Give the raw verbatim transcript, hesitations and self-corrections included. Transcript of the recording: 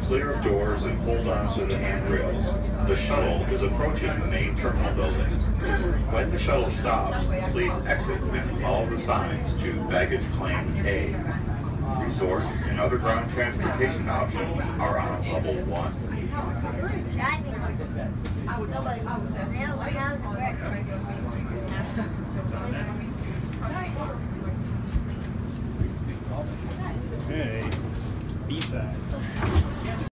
clear of doors and hold on to the handrails. The shuttle is approaching the main terminal building. When the shuttle stops, please exit and follow the signs to baggage claim A. Resort and other ground transportation options are on level one. Who's driving this? Nobody. How's it work? Hey, B-side.